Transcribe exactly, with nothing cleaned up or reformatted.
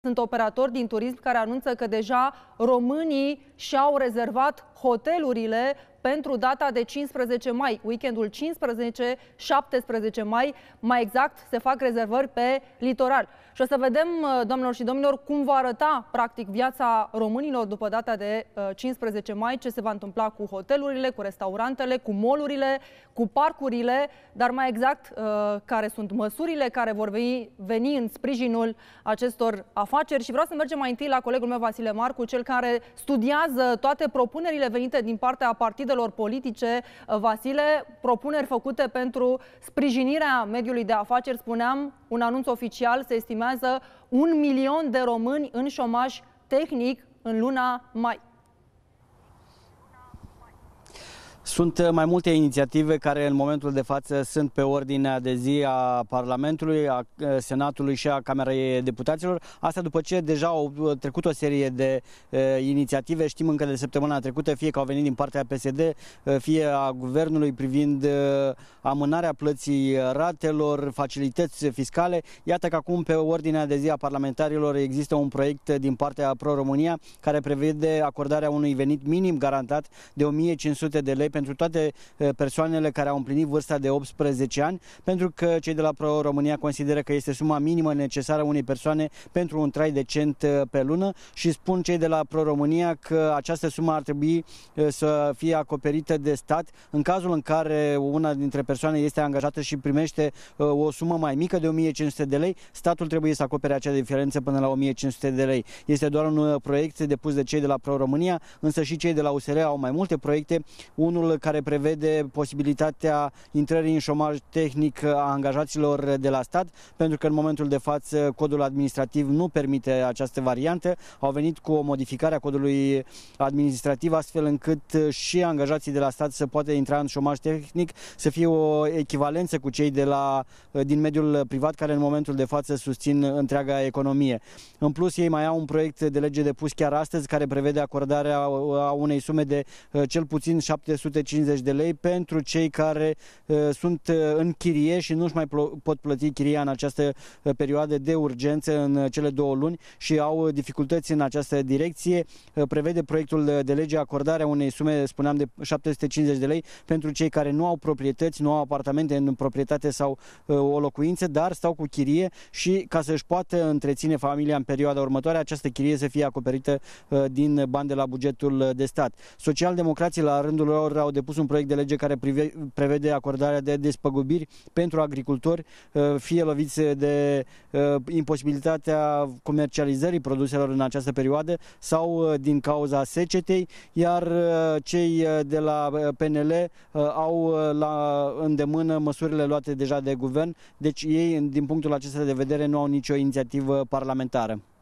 Sunt operatori din turism care anunță că deja românii și-au rezervat hotelurile pentru data de cincisprezece mai, weekendul cincisprezece șaptesprezece mai, mai exact, se fac rezervări pe litoral. Și o să vedem, doamnelor și domnilor, cum va arăta practic viața românilor după data de cincisprezece mai, ce se va întâmpla cu hotelurile, cu restaurantele, cu mall-urile, cu parcurile, dar mai exact care sunt măsurile care vor veni, veni în sprijinul acestor afaceri. Și vreau să mergem mai întâi la colegul meu Vasile Marcu, cel care studiază toate propunerile venite din partea partidelor politice. Vasile, propuneri făcute pentru sprijinirea mediului de afaceri, spuneam, un anunț oficial, se estimează un milion de români în șomaj tehnic în luna mai. Sunt mai multe inițiative care în momentul de față sunt pe ordinea de zi a Parlamentului, a Senatului și a Camerei Deputaților. Asta după ce deja au trecut o serie de uh, inițiative, știm încă de săptămâna trecută, fie că au venit din partea P S D, uh, fie a Guvernului privind uh, amânarea plății ratelor, facilități fiscale. Iată că acum pe ordinea de zi a parlamentarilor există un proiect din partea Pro-România care prevede acordarea unui venit minim garantat de o mie cinci sute de lei pentru toate persoanele care au împlinit vârsta de optsprezece ani, pentru că cei de la Pro-România consideră că este suma minimă necesară unei persoane pentru un trai decent pe lună și spun cei de la Pro-România că această sumă ar trebui să fie acoperită de stat în cazul în care una dintre persoane este angajată și primește o sumă mai mică de o mie cinci sute de lei, statul trebuie să acopere acea diferență până la o mie cinci sute de lei. Este doar un proiect depus de cei de la Pro-România, însă și cei de la U S R au mai multe proiecte, unul care prevede posibilitatea intrării în șomaj tehnic a angajaților de la stat, pentru că în momentul de față codul administrativ nu permite această variantă. Au venit cu o modificare a codului administrativ astfel încât și angajații de la stat să poată intra în șomaj tehnic, să fie o echivalență cu cei de la, din mediul privat care în momentul de față susțin întreaga economie. În plus, ei mai au un proiect de lege depus chiar astăzi care prevede acordarea a unei sume de cel puțin șapte sute cincizeci de lei pentru cei care uh, sunt uh, în chirie și nu-și mai pot plăti chiria în această uh, perioadă de urgență în uh, cele două luni și au uh, dificultăți în această direcție. Uh, prevede proiectul de lege acordarea unei sume, spuneam, de șapte sute cincizeci de lei pentru cei care nu au proprietăți, nu au apartamente în proprietate sau uh, o locuință, dar stau cu chirie și ca să-și poată întreține familia în perioada următoare, această chirie să fie acoperită uh, din bani de la bugetul de stat. Socialdemocrații la rândul lor au depus un proiect de lege care prevede acordarea de despăgubiri pentru agricultori, fie loviți de imposibilitatea comercializării produselor în această perioadă sau din cauza secetei, iar cei de la P N L au la îndemână măsurile luate deja de guvern, deci ei, din punctul acesta de vedere, nu au nicio inițiativă parlamentară.